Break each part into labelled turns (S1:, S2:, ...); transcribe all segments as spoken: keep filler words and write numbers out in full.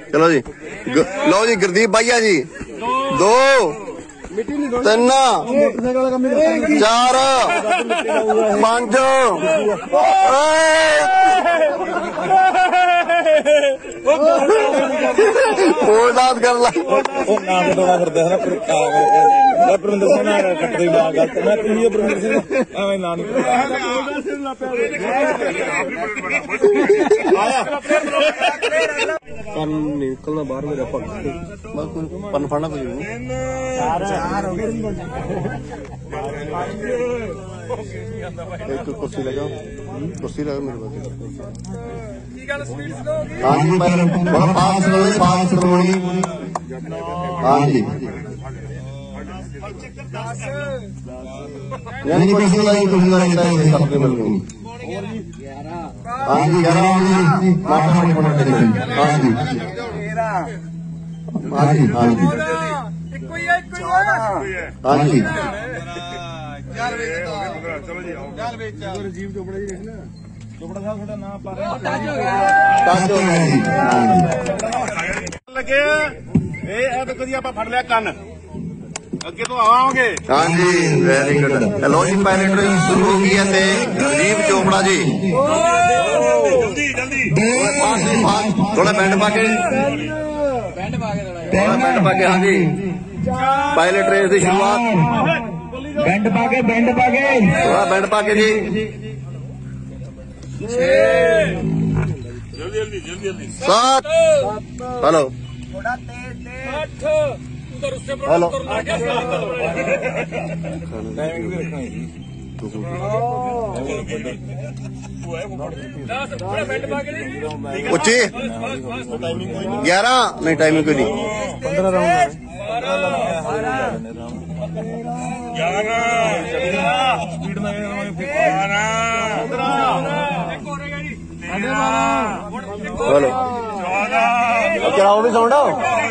S1: चलो जी लो जी गुरदीप भाईया जी दो तीन चार पांच दाद कर ला
S2: परमिंदर सिंह कट्टे गलत मैं परमिंदर सिंह ना
S1: पन निकलना बाहर मेरा पन पन फड़ना कुछ नहीं एक कुर्सी लगा कुर्सी लगा मेरे पास हाँ जी पाँच पाँच करोड़ी हाँ जी यानी कुछ नहीं कुछ नहीं रहता है सबके मिल गई हाँ जी ग्यारह माता हाँ जी हाँ जी हाँ जी हाँ जी राजीव चोपड़ा जी चोपड़ा साहब थोड़ा नाम पा रहे लगे देखो जी आप फड़ लिया कन अगे तो आवाओगे हाँ जी वेरी गुड हेलो जी पायलट ट्रेन शुरू हो गई है राजीव चोपड़ा जी थोड़ा बैंड पाके थोड़ा बैंड पाके हाँ जी पायलट ट्रेन की शुरुआत
S2: बैंड पाके बैंड पाके
S1: थोड़ा बैंड पाके जी सात हेलो हेलो उच्ची ग्यारह नहीं टाइमिंग कोई नहीं पंद्रह राउंड हेलो चलाओ भी सुनो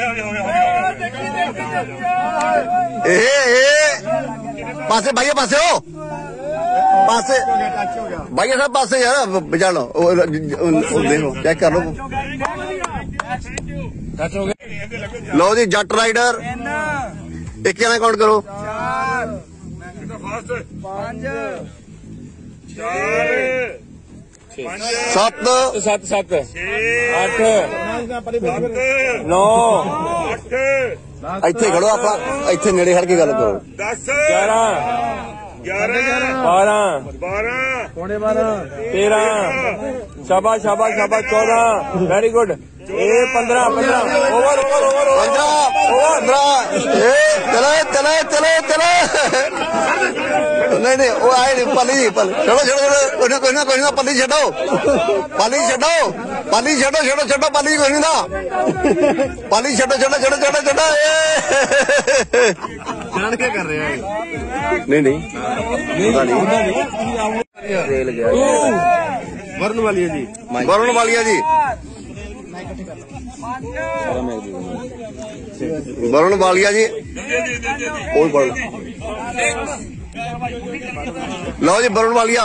S1: ए पासे भाइयों पासे हो पासे भैया साहब पासे यार बचा लो देखो चेक कर लो लो जी जट राइडर एक जना काउंट करो सत
S2: सत सत अठ नौ
S1: ਇੱਥੇ ਖੜੋ ਆਪਾਂ ਇੱਥੇ ਨੇੜੇ ਖੜ ਕੇ ਗੱਲ ਕਰੋ
S2: दस ग्यारह ग्यारह बारह बारह पौने बारह तेरह शाबाश शाबाश शाबाश चौदह वेरी गुड ए पंद्रह पंद्रह ओवर ओवर ओवर
S1: पंद्रह पंद्रह चले चले चले चले नहीं नहीं वो आए नहीं पली पल छोड़ो छोड़ो छोड़ो कोई ना कोई ना कोई ना पली छो पली छो पली छो छोड़ो छोड़ो पली कोई नहीं ना पली छो छोड़ो छोड़ो छोड़ो छोड़ो जान क्या कर रहे हैं नहीं नहीं रेल गया
S2: वरुण वालिया जी
S1: वरुण वालिया जी वरुण वालिया जी कोई बोल लो जी वरुण वालिया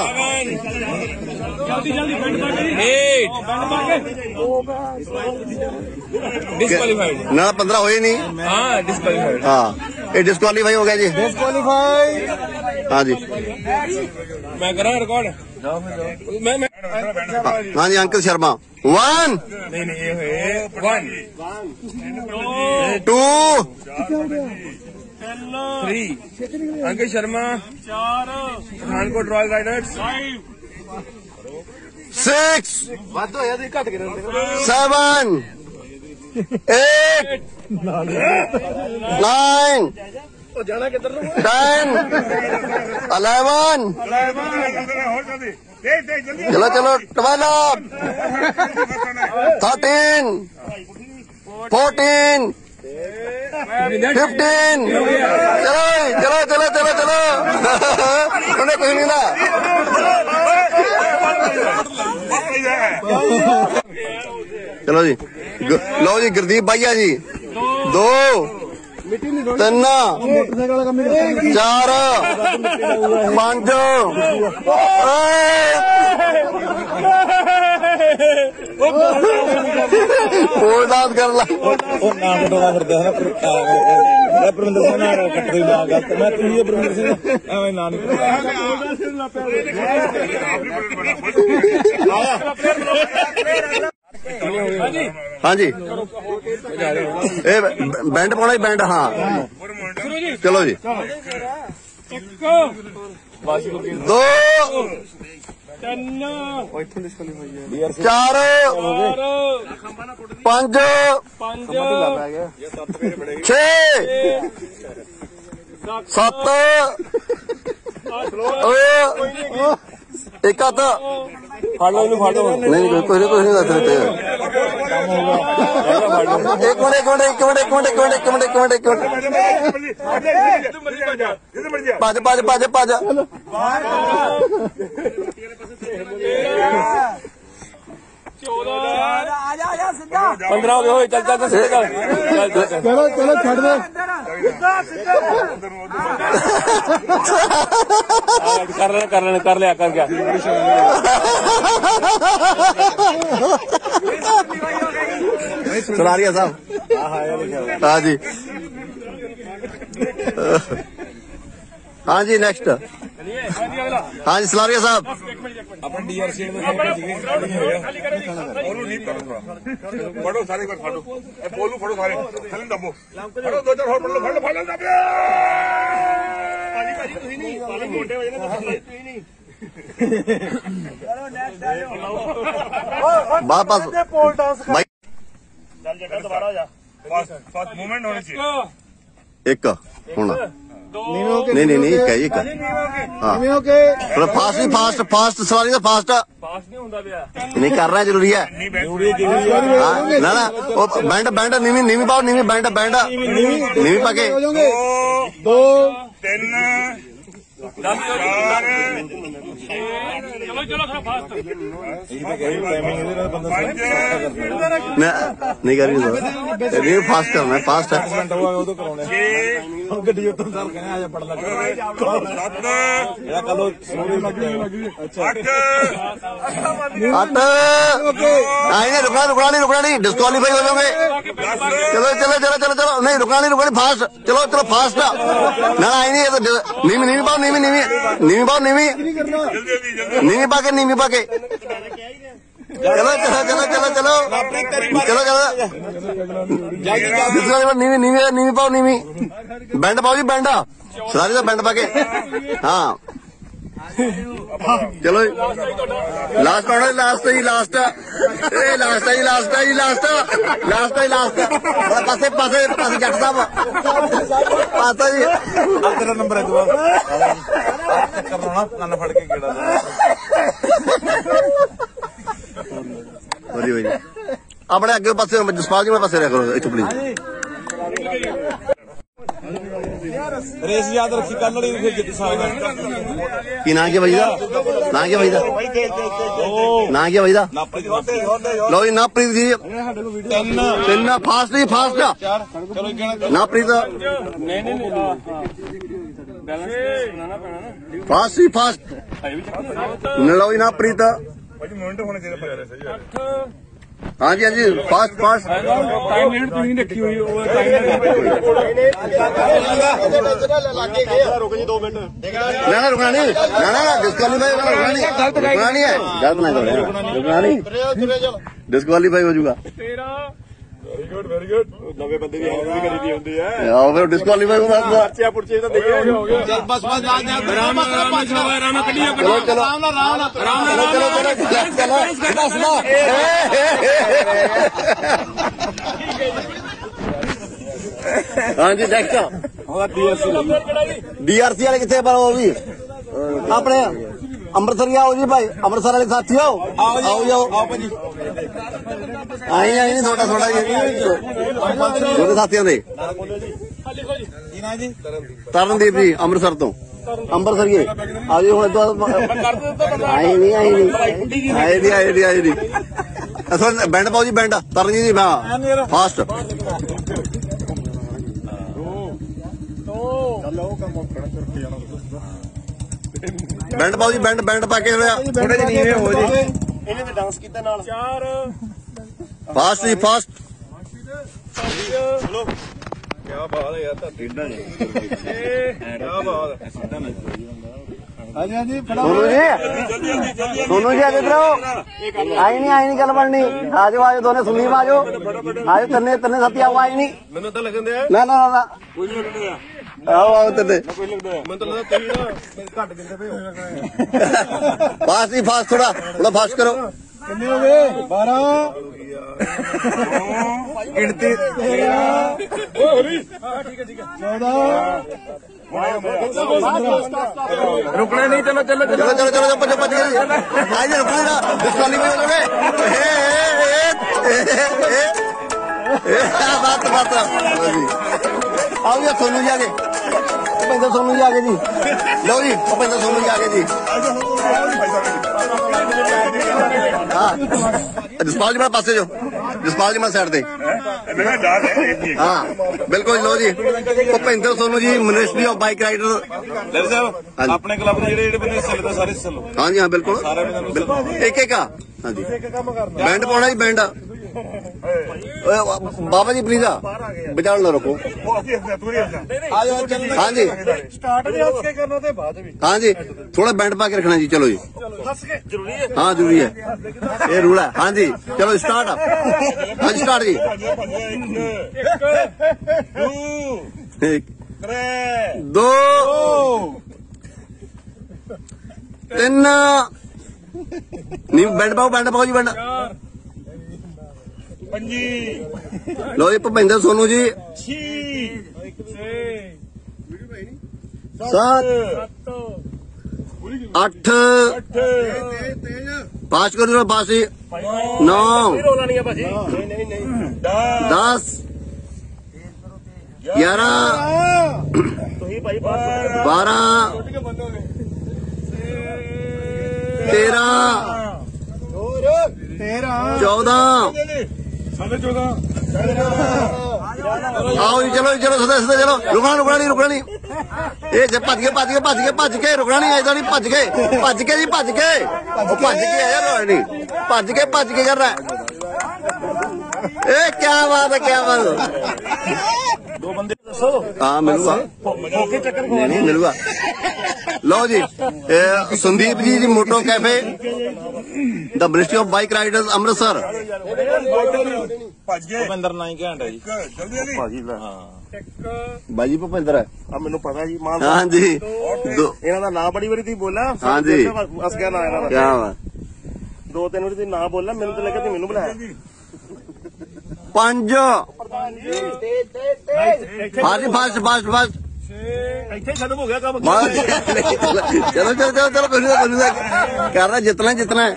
S2: डिस्क्वालीफाइड
S1: ना पंद्रह हुए नहीं
S2: हाँ डिस्क्वालीफाइड
S1: हाँ ये डिस्क्वालीफाई हो गया जी
S2: डिस्क्वालीफाई
S1: हाँ जी
S2: मैं करा रिकॉर्ड मैं मैं
S1: हाँ जी अंकित शर्मा वन
S2: नहीं नहीं ये one
S1: two
S2: three Ankit Sharma चार Pathankot royal riders
S1: six seven eight nine ten eleven चलो चलो ट्वेल्व थर्टीन फोर्टीन फिफ्टीन चलो चलो चलो चलो चलो उन्हें कुछ नहीं था चलो जी लो जी गुरदीप भाईया जी दो तीन चार पांच ਹੋਰ ਦਾਸ ਕਰ ਲਾ
S3: ਉਹ ਨਾ ਕਟੋਣਾ ਫਿਰਦਾ ਹੈ ਨਾ ਪਰਮਿੰਦਰ ਸਿੰਘ ਨਾਲ ਕੱਟਦੇ ਨਾ ਗਲਤ ਮੈਂ ਤੁਸੀਂ ਪਰਮਿੰਦਰ ਸਿੰਘ ਐਵੇਂ ਨਾ ਨਹੀਂ
S1: ਹਾਂਜੀ ਇਹ ਬੈਂਡ ਪਾਉਣਾ ਹੀ ਬੈਂਡ ਹਾਂ ਚਲੋ ਜੀ ਦੋ ਚਾਰ ਪੰਜ ਛੇ ਸੱਤ ਇੱਕ ਹੱਥ
S2: ਫੜ ਲਓ ਇਹਨੂੰ ਫੜ ਲਓ
S1: ਨਹੀਂ ਕੋਈ ਨਹੀਂ ਕੋਈ ਨਹੀਂ ਦੱਸ ਰਹੇ ਇੱਕ ਮਿੰਟ ਇੱਕ ਮਿੰਟ ਇੱਕ ਮਿੰਟ ਇੱਕ ਮਿੰਟ ਇੱਕ ਮਿੰਟ ਇੱਕ ਮਿੰਟ ਇੱਕ ਮਿੰਟ ਇੱਕ ਮਿੰਟ ਭੱਜ ਭੱਜ ਭੱਜ ਭੱਜ
S2: ਪੰਦਰਾਂ ਹੋ ਗਏ ਹੋਏ ਚੱਲ ਚੱਲ ਸਿੱਧੇ ਚੱਲ ਚੱਲ ਚੱਲ
S3: ਚਲੋ ਚਲੋ ਛੱਡ ਦੇ
S2: ਕਰ ਲੈਣਾ ਕਰ ਲੈਣਾ ਕਰ ਲਿਆ ਕਰ ਗਿਆ
S1: ਸਲਾਰੀਆ ਸਾਹਿਬ ਹਾਂ ਜੀ ਹਾਂ ਜੀ ਨੈਕਸਟ ਹਾਂ ਜੀ ਸਲਾਰੀਆ ਸਾਹਿਬ
S3: ਆਪਣੀ ਡੀਆਰਸੀ ਨੂੰ
S4: ਉਹਨੂੰ ਨਹੀਂ ਕਰੂੰਗਾ ਫੜੋ ਸਾਰੇ ਕੋਲ ਫੜੋ ਇਹ ਬੋਲੂ ਫੜੋ ਸਾਰੇ ਥੱਲੇ ਦੱਬੋ ਫੜੋ ਦੋ ਚਾਰ ਹੋਰ ਫੜ ਲਓ ਫੜ ਲਓ ਫੜ ਲਓ ਦੱਬੋ ਭਾਜੀ ਭਾਜੀ ਤੁਸੀਂ ਨਹੀਂ ਪਾਲੇ ਮੋਟੇ ਵਜੇ ਨਾ ਤੁਸੀਂ ਨਹੀਂ ਚਲੋ ਨੈਕਸਟ ਆ ਜਾਓ
S1: ਵਾਪਸ
S3: ਪੋਲ ਡਾਂਸ
S1: ਬਾਈ
S4: ਚੱਲ ਜੱਗਾ ਦੁਬਾਰਾ ਜਾ ਫਾਸਟ ਫਾਸਟ ਮੂਵਮੈਂਟ ਹੋਣੀ ਚਾਹੀਏ
S1: ਇੱਕ ਹੁਣ ਨਹੀਂ ਨਹੀਂ ਨਹੀਂ ਇੱਕ ਹੈ ਇੱਕ ਹਾਂ
S3: ਕਿਵੇਂ ਹੋ ਕੇ
S1: ਥੋੜਾ ਫਾਸਟ ਨਹੀਂ ਫਾਸਟ ਫਾਸਟ ਸਵਾਰੀ ਦਾ ਫਾਸਟ
S2: ਪਾਸ ਨਹੀਂ ਹੁੰਦਾ ਪਿਆ
S1: ਨਹੀਂ ਕਰਨਾ ਜ਼ਰੂਰੀ ਹੈ
S4: ਨਹੀਂ ਬੈਠ
S1: ਹਾਂ ਨਾ ਨਾ ਉਹ ਬੈਂਡ ਬੈਂਡ ਨੀਵੀਂ ਨੀਵੀਂ ਪਾਓ ਨੀਵੀਂ ਬੈਂਡ ਬੈਂਡ ਨੀਵੀਂ ਪਾ ਕੇ
S3: ਹੋ ਜਾਓਗੇ
S4: ਦੋ
S3: ਦੋ
S4: ਤਿੰਨ ਚਾਰ
S2: ਚਲੋ ਚਲੋ ਖਾ ਫਾਸਟ
S4: ਪੰਜ
S1: ਨਾ ਨਹੀਂ ਕਰੀ ਸਰ ਇਹ ਫਾਸਟ ਕਰਨਾ ਫਾਸਟ ਹੈ
S3: ਉਦੋਂ ਕਰਾਉਣੇ
S4: ਛੇ
S3: ਗੱਡੀ ਉੱਤੋਂ ਸਰ ਕਹਿੰਦੇ ਆ ਜਾ ਪੜ ਲੱਗ
S4: ਸੱਤ
S3: ਇਹਦਾ ਕੱਲੋ ਸੋਰੀ ਲੱਗੀ ਅੱਛਾ
S4: ਅੱਠ
S1: ਅੱਠ ਆਈ ਨਹੀਂ ਰੁਕਣਾ ਰੁਕਣਾ ਨਹੀਂ ਰੁਕਣਾ ਨਹੀਂ ਡਿਸਕੁਆਲੀਫਾਈ ਹੋ ਜਾਓਗੇ ਚਲੋ ਚਲੋ ਚਲੋ ਚਲੋ ਚਲੋ ਨਹੀਂ ਰੁਕਣਾ ਨਹੀਂ ਰੁਕਣਾ ਫਾਸਟ ਚਲੋ ਚਲੋ ਫਾਸਟ ਨਾ ਆਈ ਨਹੀਂ ਨੀਵੀਂ ਨੀਵੀਂ ਪਾਓ ਨੀਵੀਂ ਨੀਵੀਂ ਨੀਵੀਂ ਪਾਓ ਨੀਵੀਂ
S4: ਜਲਦੀ ਜਲਦੀ ਜਲਦੀ
S1: ਨੀਵੀਂ ਪਾ ਕੇ ਨੀਵੀਂ ਪਾ ਕੇ ਚਲੋ ਚਲੋ ਚਲੋ ਚਲੋ ਚਲੋ ਚਲੋ ਚਲੋ
S3: ਜਲਦੀ
S1: ਨੀਵੀਂ ਨੀਵੀਂ ਨੀਵੀਂ ਪਾਓ ਨੀਵੀਂ ਬੈਂਡ ਪਾਓ ਜੀ ਬੈਂਡ ਸਾਰੀ ਦਾ ਬੈਂਡ ਪਾ ਕੇ ਹਾਂ ਚਲੋ ਲਾਸਟ ਆਉਣਾ ਲਾਸਟ ਹੀ ਲਾਸਟ ਇਹ ਲਾਸਟ ਹੈ ਜੀ ਲਾਸਟ ਹੈ ਜੀ ਲਾਸਟ ਲਾਸਟ ਹੈ ਲਾਸਟ ਪਾਸੇ ਪਾਸੇ ਪਾਸੇ ਜੱਟ ਸਾਹਿਬ ਪਾਸਾ ਜੀ
S3: ਤੇਰਾ ਨੰਬਰ ਹੈ ਤੂੰ ਕਰਨਾ ਕੰਨ ਫੜ ਕੇ ਕਿਹੜਾ
S1: ਵਧੀਆ ਵਧੀਆ ਆਪਣੇ ਅੱਗੇ ਪਾਸੇ ਜਸਪਾਲ ਜੀ ਵਾਲੇ ਪਾਸੇ ਰੱਖ ਲਓ ਇੱਥੇ ਪਲੀਜ਼
S3: ਰੇਸ ਯਾਦ ਰੱਖੀ ਕੱਲ ਵਾਲੀ ਫਿਰ ਜਿੱਤ ਸਕਦਾ
S1: ਕੀ ਨਾਂ ਕੀ ਬਾਈ ਦਾ ਨਾਂ ਕੀ ਬਾਈ ਦਾ ਨਾਂ ਕੀ ਬਾਈ ਦਾ ਲਓ ਜੀ ਨਾਪ੍ਰੀਤ ਜੀ
S3: ਤਿੰਨ
S1: ਤਿੰਨ ਫਾਸਟ ਜੀ ਫਾਸਟ
S3: ਚਾਰ ਚਲੋ ਇੱਕ
S1: ਨਾਪ੍ਰੀਤ
S2: ਨਹੀਂ ਨਹੀਂ ਨਹੀਂ ਬੈਲੈਂਸ ਬਣਾਉਣਾ ਪੈਣਾ ਨਾ
S1: ਫਾਸਟ ਜੀ ਫਾਸਟ ਲਓ ਜੀ ਨਾਪ੍ਰੀਤ
S4: ਭਾਜੀ ਮੂਵਮੈਂਟ ਹੋਣਾ ਚਾਹੀਦਾ ਫੇਰ ਸਹੀ ਹੈ
S1: ਹਾਂਜੀ ਹਾਂਜੀ ਫਾਸਟ ਫਾਸਟ
S2: ਟਾਈਮ ਲਿਮਿਟ ਤੁਸੀਂ ਰੱਖੀ ਹੋਈ ਉਹ ਟਾਈਮ
S3: ਰੁਕ ਜੀ ਦੋ ਮਿੰਟ
S1: ਨਾ ਨਾ ਰੁਕਣਾ ਨਹੀਂ ਨਾ ਨਾ ਡਿਸਕੁਆਲੀਫਾਈ ਰੁਕਣਾ ਨਹੀਂ ਰੁਕਣਾ ਨਹੀਂ ਹੈ ਗਲਤ ਨਾ ਕਰੋ ਰੁਕਣਾ ਨਹੀਂ ਡਿਸਕੁਆਲੀਫਾਈ ਹੋ ਜਾਊਗਾ
S4: ਵੈਰੀ ਗੁੱਡ ਵੈਰੀ ਗੁੱਡ
S3: ਨਵੇਂ ਬੰਦੇ ਦੀ ਹਾਜ਼ਰੀ ਕਰੀ ਦੀ ਹੁੰਦੀ ਹੈ
S1: ਆਓ ਫਿਰ ਡਿਸਕੁਆਲੀਫਾਈ ਹੋ ਗਿਆ
S3: ਪਰਚਿਆ ਪੁਰਚੇ ਤਾਂ ਦੇਖੇ ਚੱਲ ਬਸ ਬਸ ਜਾ ਜਾ ਆਰਾਮ ਨਾਲ ਪੰਜ
S2: ਆਰਾਮ ਨਾਲ ਕੱਢੀਏ
S1: ਚਲੋ ਚਲੋ
S3: ਆਰਾਮ ਨਾਲ ਆਰਾਮ ਨਾਲ
S2: ਆਰਾਮ ਨਾਲ
S1: ਚਲੋ ਚਲੋ ਚਲੋ ਦੱਸ ਨਾ ਹਾਂਜੀ ਨੈਕਸਟ
S3: ਉਹਦਾ ਡੀਐਸਸੀ
S1: ਡੀਆਰਸੀ ਵਾਲੇ ਕਿੱਥੇ ਪਰ ਉਹ ਵੀ ਆਪਣੇ ਅੰਮ੍ਰਿਤਸਰ ਆਓ ਜੀ ਭਾਈ ਅੰਮ੍ਰਿਤਸਰ ਵਾਲੇ ਸਾਥੀ ਆਓ
S3: ਆਓ ਜੀ
S1: ਆਓ ਜਾਓ
S3: ਆਓ ਭਾਜੀ
S1: ਆਈ ਆਈ ਨਹੀਂ ਥੋੜਾ ਥੋੜਾ ਜਿਹੜੇ ਸਾਥੀਆਂ ਦੇ
S3: ਕੀ ਨਾਂ ਜੀ
S1: ਤਰਨਦੀਪ ਜੀ ਅੰਮ੍ਰਿਤਸਰ ਤੋਂ ਅੰਮ੍ਰਿਤਸਰ ਗਏ ਆਓ ਜੀ ਹੁਣ ਤੋਂ ਆਈ ਨਹੀਂ ਆਈ ਨਹੀਂ ਆਈ ਨਹੀਂ ਆਈ ਨਹੀਂ ਆਈ ਨਹੀਂ ਅਸਲ ਬੈਂਡ ਪਾਓ ਜੀ ਬੈਂਡ ਤਰਨ ਜੀ ਦੀ ਫਾਸਟ ਬੈਂਡ ਪਾਓ ਜੀ ਬੈਂਡ ਬੈਂਡ ਪਾ ਕੇ ਥੋੜੇ ਜਿਹੇ ਨੀਵੇਂ ਹੋ ਜੀ
S3: ਇਹਨੇ ਤੇ ਡਾਂਸ ਕੀਤਾ ਨਾਲ ਚਾਰ
S1: ਫਾਸਟ ਜੀ ਫਾਸਟ
S3: ਚਲੋ ਕੀ ਬਾਤ ਹੈ ਯਾਰ ਧਰਤੀ ਨਾ ਕੀ ਬਾਤ ਹੈ ਹਾਂਜੀ ਹਾਂਜੀ
S1: सोनू जी सोनू जी आगे इधर आओ आई नहीं आई नहीं गल बननी आज आज दोनों सुनी आजो आज तन्ने तन्ने सत्या आई नहीं
S3: ਮੈਨੂੰ ਤਾਂ ਲੱਗਣ ਦਿਆ
S1: ना ना ना
S3: ਕੋਈ ਨਹੀਂ ਲੱਗਣ ਦਿਆ
S1: आओ आओ तन्ने
S3: ਕੋਈ ਲੱਗਦਾ ਮੈਨੂੰ ਤਾਂ ਲੱਗਦਾ ਤੁਸੀਂ ਨਾ ਘੱਟ ਕਿੰਦੇ ਪਏ ਹੋ
S1: फास्ट जी फास्ट थोड़ा थोड़ा फास्ट करो
S3: ਕਿੰਨੇ ਹੋ ਗਏ ਬਾਰਾਂ ਗਿਣਤੀ ਤੇਰਾਂ ਓ ਹਰੀ ਹਾਂ ਠੀਕ ਹੈ ਠੀਕ ਹੈ ਚੌਦਾਂ रुकना नहीं चलो चलो
S1: चलो चलो चलो चलो पच पच गए आज रुकना ना डिस्काली में हो गए बात बात आओ ये सोनू जी आगे भूपेंद्र सोनू जी आगे जी लो जी भूपेंद्र सोनू जी आगे जी हाँ जसपाल जी मैं पासे जो जसपाल जी मैं साइड दे हाँ बिल्कुल लो जी Bhupendra Sonu ji ministry of bike rider
S3: ਲੈ ਸਾਹਿਬ ਆਪਣੇ ਕਲੱਬ ਦੇ ਜਿਹੜੇ ਜਿਹੜੇ ਬੰਦੇ ਹਿੱਸੇ ਲੈਂਦੇ ਸਾਰੇ ਹਿੱਸੇ ਲਓ
S1: हाँ जी हाँ बिल्कुल एक एक हाँ जी बैंड पाना जी बैंड बाबा जी प्लीज बचाल ना रखो हाँ जी
S3: ਸਟਾਰਟ ਵੀ ਹੱਸ ਕੇ ਕਰਨਾ ਤੇ ਬਾਅਦ ਵੀ
S1: हाँ जी थोड़ा बैंड पा के रखना जी चलो जी
S3: ਹੱਸ ਕੇ ਜ਼ਰੂਰੀ ਹੈ
S1: हाँ जरूरी है ये रूल है हाँ जी चलो स्टार्ट हाँ जी स्टार्ट जी एक दो तीन नहीं बैंड पाओ बैंड पाओ जी बैंड
S4: पंजी
S1: लो जी भूपेंद्र सोनू जी
S4: छी
S1: सात अठ पांच करो पास जी नौ
S3: ਰੋਣਾ ਨਹੀਂ ਹੈ ਭਾਜੀ ਨਹੀਂ ਨਹੀਂ ਨਹੀਂ
S1: दस ग्यारह
S3: ਤੁਸੀਂ ਭਾਈ ਬਾਹਰ
S1: बारह तेरह
S3: ਤੇਰਾਂ
S1: चौदह
S3: ਸਾਢੇ ਚੌਦਾਂ
S1: आओ जी चलो जी चलो सदा सदा चलो रुकना रुकना नहीं रुकना नहीं ये जब भज के भज के भज के भज के रुकना नहीं ऐसा नहीं भज के भज के जी भज के वो भज के है यार नहीं भज के भज के कर रहा है ए क्या बात है क्या बात है
S3: ਦੋ ਬੰਦੇ ਦੱਸੋ
S1: हाँ मिलूगा
S3: ਮੌਕੇ ਚੱਕਰ
S1: नहीं नहीं मिलूगा लो जी ए, Sandeep ji ji moto cafe the ministry of bike riders Amritsar
S4: ਭੱਜ ਗਏ
S3: ਭੁਪਿੰਦਰ ਨਾਈ ਘੰਟਾ ਜੀ
S4: ਜਲਦੀ ਜਲਦੀ
S3: ਭਾਜੀ ਹਾਂ
S1: बाजी भूपेंद्र है
S3: ਆ ਮੈਨੂੰ ਪਤਾ ਜੀ ਮਾਨ
S1: हाँ जी दो
S3: ਇਹਨਾਂ ਦਾ ਨਾਂ ਬੜੀ ਵਾਰੀ ਤੁਸੀਂ ਬੋਲਿਆ
S1: हाँ जी
S3: ਅਸ ਗਿਆ ਨਾਂ ਇਹਨਾਂ ਦਾ
S1: क्या बात
S3: ਦੋ ਤਿੰਨ ਵਾਰੀ ਤੁਸੀਂ ਨਾਂ ਬੋਲਿਆ ਮੈਨੂੰ ਤਾਂ ਲੱਗਾ ਤੁਸੀਂ ਮੈਨੂੰ ਬੁਲਾਇਆ
S1: पांच हाँ जी फास्ट फास्ट फास्ट
S3: ਇੱਥੇ ਹੀ ਖਤਮ ਹੋ ਗਿਆ ਕੰਮ
S1: चलो चलो चलो चलो चलो कुछ ना कुछ ना कर रहा जितना जितना है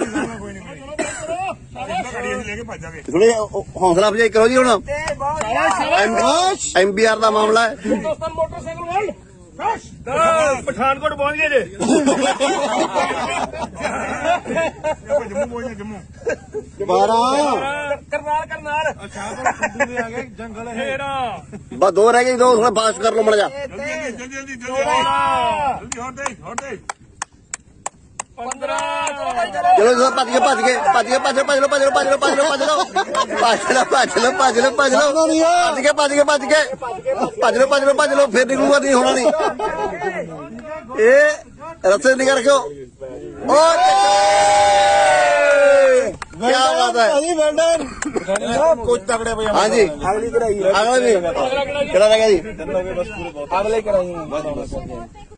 S4: ਗੱਡੀ ਅਸੀਂ ਲੈ ਕੇ ਭੱਜ ਜਾਗੇ
S1: थोड़ी हौसला अफजाई करो जी हूँ एम बी आर का मामला है
S3: ਦੋਸਤਾਂ ਮੋਟਰਸਾਈਕਲ ਵਰਲਡ ਪਠਾਨਕੋਟ ਪਹੁੰਚ ਗਏ ਜੇ
S4: ਜੰਮੂ ਪਹੁੰਚ ਜੰਮੂ
S1: बारह
S3: ਕਰਨਾਲ ਕਰਨਾਲ ਅੱਛਾ ਸਿੱਧੂ ਦੇ ਆ ਗਏ ਜੰਗਲ ਹੈਰਾ
S1: बस दो रह गई दो थोड़ा फास्ट कर लो मर जा
S4: ਜਲਦੀ ਜਲਦੀ ਜਲਦੀ ਜਲਦੀ ਜਲਦੀ ਹੋਰ ਦੇ ਹੋਰ ਦੇ
S3: ਪੰਦਰਾਂ
S1: चलो चलो भज के भज के भज के भज लो भज लो भज लो भज लो भज लो भज लो भज लो भज लो भज लो भज लो भज के भज के भज के भज लो भज लो भज लो फिर निकलूंगा नहीं होना नहीं ये रस्ते निकल रखो और क्या बात है
S3: ਕੁਝ ਤਗੜੇ ਪਏ
S1: हाँ जी
S3: ਅਗਲੀ ਕਰਾਈ
S1: अगला भी चला रहेगा जी
S3: ਅਗਲੇ ਕਰਾਈ ਬਸ